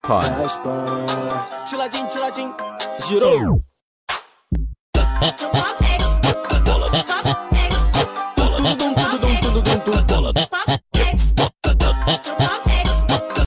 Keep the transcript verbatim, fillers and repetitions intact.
Pause. Tiladinho, tiladinho. Girou. Tudo dum, tudo dum, tudo dum, tudo dum.